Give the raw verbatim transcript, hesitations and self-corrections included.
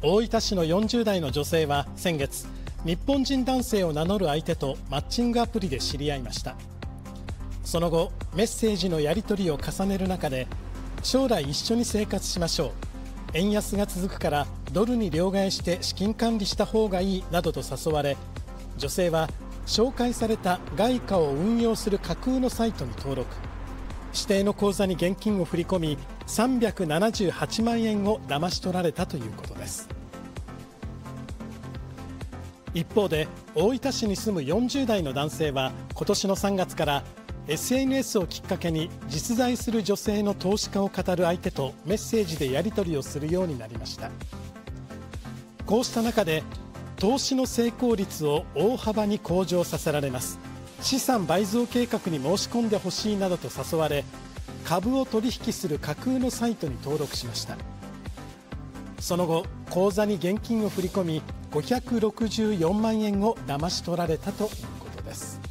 大分市のよんじゅう代の女性は先月、日本人男性を名乗る相手とマッチングアプリで知り合いました。その後、メッセージのやり取りを重ねる中で、将来一緒に生活しましょう、円安が続くからドルに両替して資金管理した方がいいなどと誘われ、女性は紹介された外貨を運用する架空のサイトに登録、指定の口座に現金を振り込み、さんびゃくななじゅうはちまんえんを騙し取られたということです。一方で、大分市に住むよんじゅう代の男性は今年のさんがつから エスエヌエス をきっかけに実在する女性の投資家を語る相手とメッセージでやり取りをするようになりました。こうした中で、投資の成功率を大幅に向上させられます、資産倍増計画に申し込んでほしいなどと誘われ、株を取引する架空のサイトに登録しました。その後、口座に現金を振り込みごひゃくろくじゅうよんまんえんを騙し取られたということです。